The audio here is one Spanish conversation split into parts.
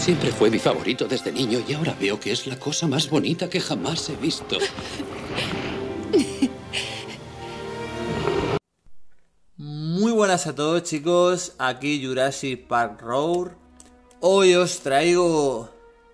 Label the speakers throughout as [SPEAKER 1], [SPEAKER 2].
[SPEAKER 1] Siempre fue mi favorito desde niño y ahora veo que es la cosa más bonita que jamás he visto.
[SPEAKER 2] Muy buenas a todos, chicos, aquí Jurassic Park Roar. Hoy os traigo...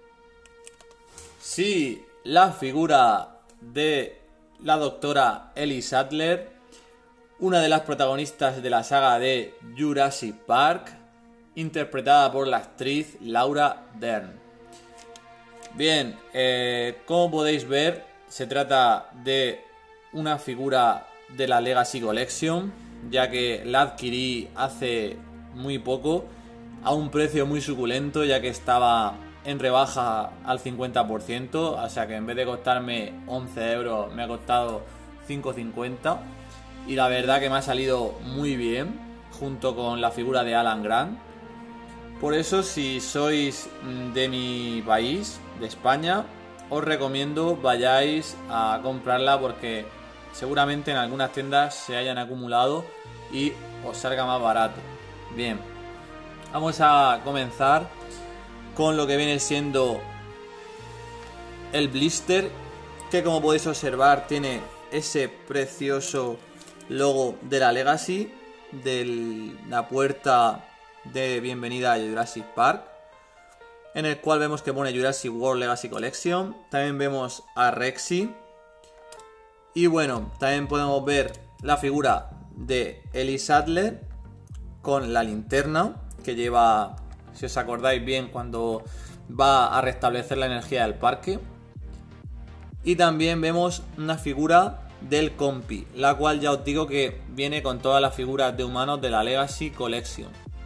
[SPEAKER 2] sí, la figura de la doctora Ellie Sattler, una de las protagonistas de la saga de Jurassic Park, interpretada por la actriz Laura Dern. Bien, como podéis ver, se trata de una figura de la Legacy Collection, ya que la adquirí hace muy poco a un precio muy suculento, ya que estaba en rebaja al 50%, o sea que en vez de costarme 11 euros me ha costado 5,50, y la verdad que me ha salido muy bien, junto con la figura de Alan Grant. Por eso, si sois de mi país, de España, os recomiendo vayáis a comprarla, porque seguramente en algunas tiendas se hayan acumulado y os salga más barato. Bien, vamos a comenzar con lo que viene siendo el blister, que como podéis observar tiene ese precioso logo de la Legacy, de la puerta de bienvenida a Jurassic Park, en el cual vemos que pone Jurassic World Legacy Collection. También vemos a Rexy. Y bueno, también podemos ver la figura de Ellie Sattler con la linterna que lleva, si os acordáis bien, cuando va a restablecer la energía del parque. Y también vemos una figura del compi, la cual ya os digo que viene con todas las figuras de humanos de la Legacy Collection.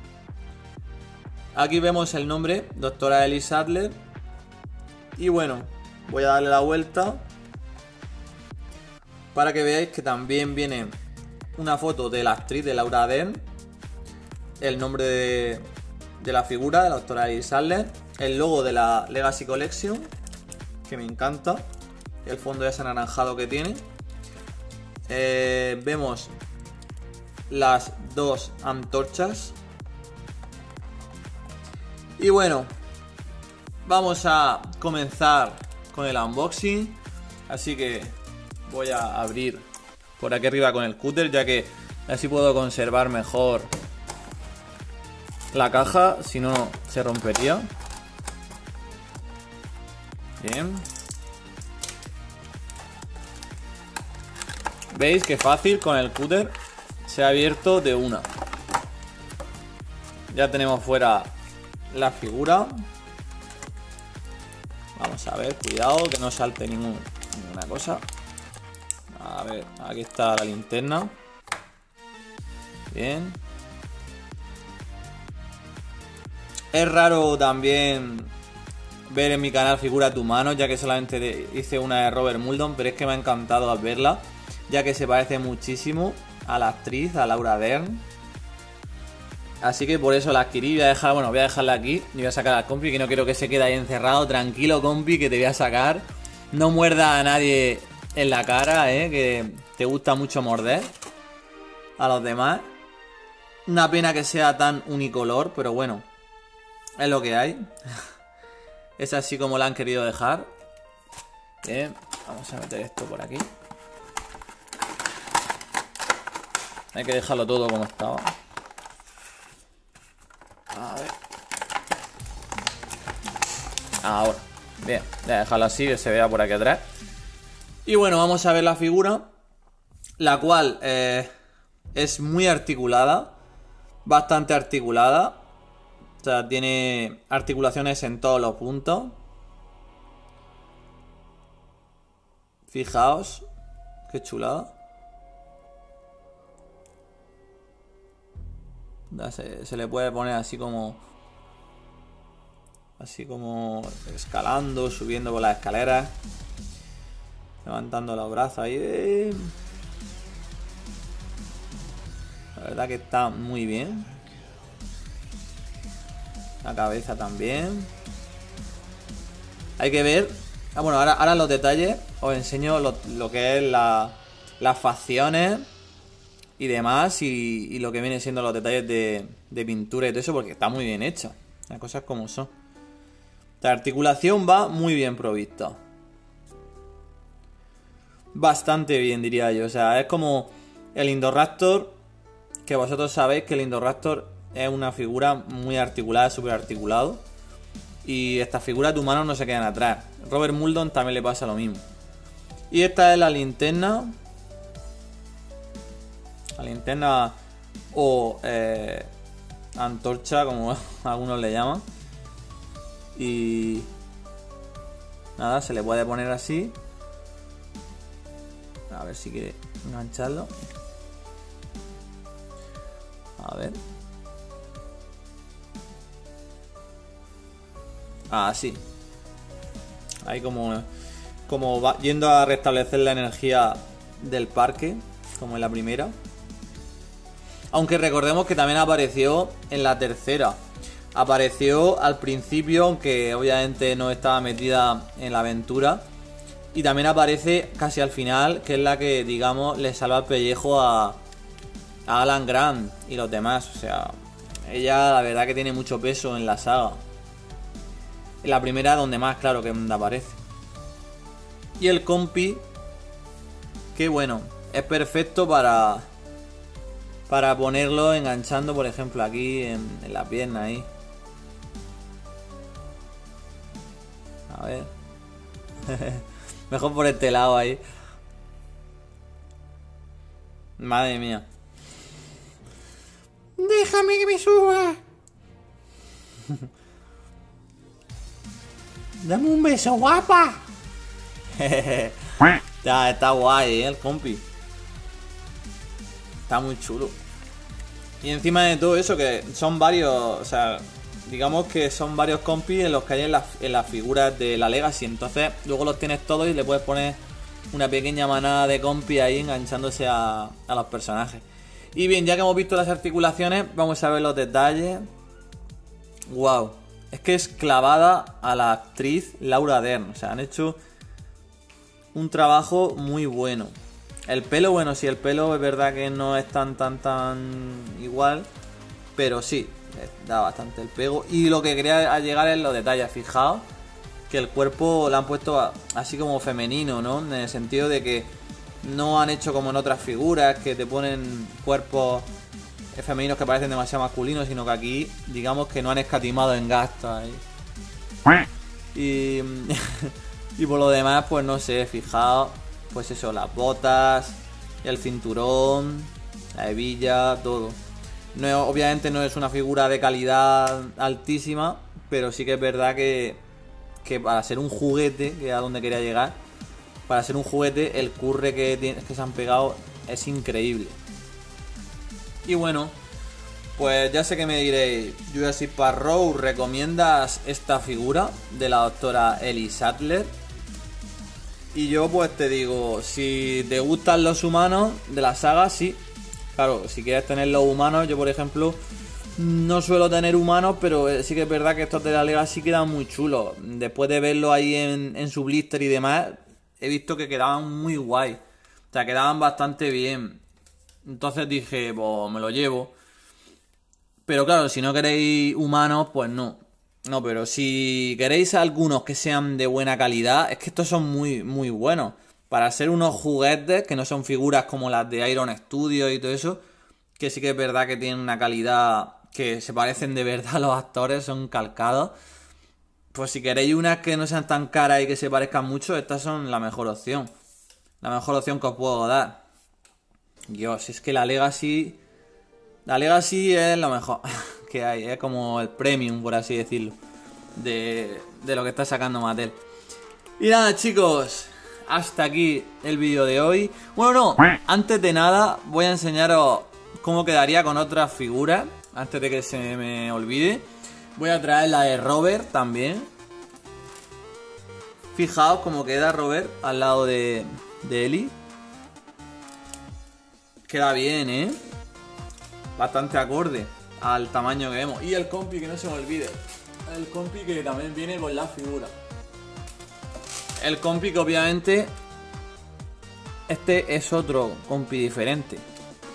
[SPEAKER 2] Aquí vemos el nombre, doctora Ellie Sattler. Y bueno, voy a darle la vuelta para que veáis que también viene una foto de la actriz, de Laura Dern, el nombre de la figura, de la doctora Ellie Sattler, el logo de la Legacy Collection, que me encanta, el fondo ese anaranjado que tiene. Vemos las dos antorchas. Y bueno, vamos a comenzar con el unboxing. Así que voy a abrir por aquí arriba con el cúter, ya que así puedo conservar mejor la caja, si no se rompería. Bien. ¿Veis qué fácil? Con el cúter se ha abierto de una. Ya tenemos fuera la figura. Vamos a ver, cuidado que no salte ninguna cosa. A ver, aquí está la linterna. Bien. Es raro también ver en mi canal figuras de humanos, ya que solamente hice una de Robert Muldoon, pero es que me ha encantado al verla, ya que se parece muchísimo a la actriz, a Laura Dern. Así que por eso la adquirí. Voy a dejarla aquí y voy a sacar al compi, que no quiero que se quede ahí encerrado. Tranquilo, compi, que te voy a sacar. No muerda a nadie en la cara, que te gusta mucho morder a los demás. Una pena que sea tan unicolor, pero bueno, es lo que hay. Es así como la han querido dejar. Bien, vamos a meter esto por aquí. Hay que dejarlo todo como estaba. A ver. Ahora. Bien, voy a dejarlo así, que se vea por aquí atrás. Y bueno, vamos a ver la figura, la cual es muy articulada. Bastante articulada. O sea, tiene articulaciones en todos los puntos. Fijaos. Qué chulada. Se le puede poner así como escalando, subiendo por las escaleras, levantando los brazos ahí. La verdad que está muy bien. La cabeza también. Hay que ver. Bueno, ahora los detalles. Os enseño lo que es las facciones y demás, y lo que viene siendo los detalles de pintura y todo eso, porque está muy bien hecho. Las cosas como son. La articulación va muy bien provista. Bastante bien, diría yo. O sea, es como el Indoraptor, que vosotros sabéis que el Indoraptor es una figura muy articulada, súper articulado. Y estas figuras de humanos no se quedan atrás. Robert Muldoon también le pasa lo mismo. Y esta es la linterna. La linterna o antorcha, como algunos le llaman. Y nada, se le puede poner así. A ver si quiere engancharlo. A ver. Así. Ahí como va yendo a restablecer la energía del parque, como en la primera. Aunque recordemos que también apareció en la tercera. Apareció al principio, aunque obviamente no estaba metida en la aventura. Y también aparece casi al final, que es la que, digamos, le salva el pellejo a Alan Grant y los demás. O sea, ella la verdad que tiene mucho peso en la saga. En la primera donde más, claro, que aparece. Y el compi, que bueno, es perfecto para ponerlo enganchando, por ejemplo, aquí en la pierna ahí. A ver. Mejor por este lado ahí. Madre mía. Déjame que me suba. Dame un beso, guapa. Está guay, el compi. Está muy chulo. Y encima de todo eso, que son varios, o sea, digamos que son varios compis en los que hay en las figuras de la Legacy. Entonces luego los tienes todos y le puedes poner una pequeña manada de compis ahí enganchándose a los personajes. Y bien, ya que hemos visto las articulaciones, vamos a ver los detalles. Wow, es que es clavada a la actriz Laura Dern. O sea, han hecho un trabajo muy bueno. El pelo, bueno, sí, el pelo es verdad que no es tan igual, pero sí, da bastante el pego. Y lo que quería llegar es los detalles. Fijaos que el cuerpo lo han puesto así como femenino, ¿no? En el sentido de que no han hecho como en otras figuras que te ponen cuerpos femeninos que parecen demasiado masculinos, sino que aquí, digamos que no han escatimado en gastos ahí. Y por lo demás, pues no sé, fijaos, pues eso, las botas, el cinturón, la hebilla, todo. No, obviamente no es una figura de calidad altísima, pero sí que es verdad que para ser un juguete, que es a donde quería llegar, para ser un juguete, el curre que se han pegado es increíble. Y bueno, pues ya sé que me diréis, Jurassic Park Road, ¿recomiendas esta figura de la doctora Ellie Sattler? Y yo pues te digo, si te gustan los humanos de la saga, sí. Claro, si quieres tener los humanos, yo por ejemplo no suelo tener humanos, pero sí que es verdad que estos de la Legacy quedan muy chulos. Después de verlo ahí en su blister y demás, he visto que quedaban muy guay. O sea, quedaban bastante bien. Entonces dije, pues me lo llevo. Pero claro, si no queréis humanos, pues no. No, pero si queréis algunos que sean de buena calidad, es que estos son muy, muy buenos. Para ser unos juguetes, que no son figuras como las de Iron Studios y todo eso, que sí que es verdad que tienen una calidad que se parecen de verdad a los actores, son calcados. Pues si queréis unas que no sean tan caras y que se parezcan mucho, estas son la mejor opción. La mejor opción que os puedo dar. Dios, es que la Legacy es lo mejor que hay. Es como el premium, por así decirlo, de lo que está sacando Mattel. Y nada, chicos, hasta aquí el vídeo de hoy. Bueno, no, antes de nada voy a enseñaros cómo quedaría con otras figuras. Antes de que se me olvide, voy a traer la de Robert también. Fijaos cómo queda Robert al lado de Ellie. Queda bien, ¿eh? Bastante acorde al tamaño que vemos. Y el compi, que no se me olvide. El compi que también viene con la figura. El compi que obviamente este es otro compi diferente.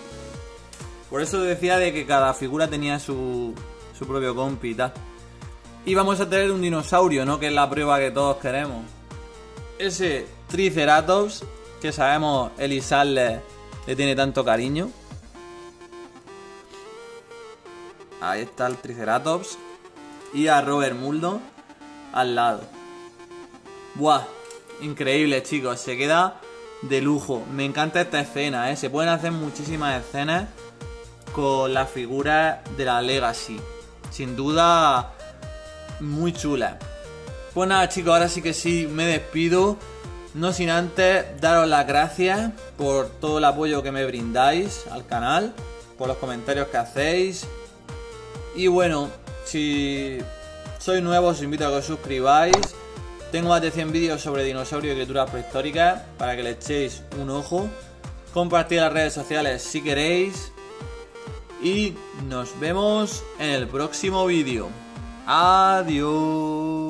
[SPEAKER 2] Por eso decía de que cada figura tenía su propio compi y tal. Y vamos a tener un dinosaurio, ¿no? Que es la prueba que todos queremos. Ese Triceratops, que sabemos Ellie Sattler le tiene tanto cariño. Ahí está el Triceratops. Y a Robert Muldoon al lado. Buah, increíble, chicos. Se queda de lujo. Me encanta esta escena, ¿eh? Se pueden hacer muchísimas escenas con las figuras de la Legacy. Sin duda, muy chula. Pues nada, chicos, ahora sí que sí me despido. No sin antes daros las gracias por todo el apoyo que me brindáis al canal, por los comentarios que hacéis. Y bueno, si sois nuevos os invito a que os suscribáis. Tengo más de 100 vídeos sobre dinosaurios y criaturas prehistóricas para que le echéis un ojo. Compartid en las redes sociales si queréis. Y nos vemos en el próximo vídeo. Adiós.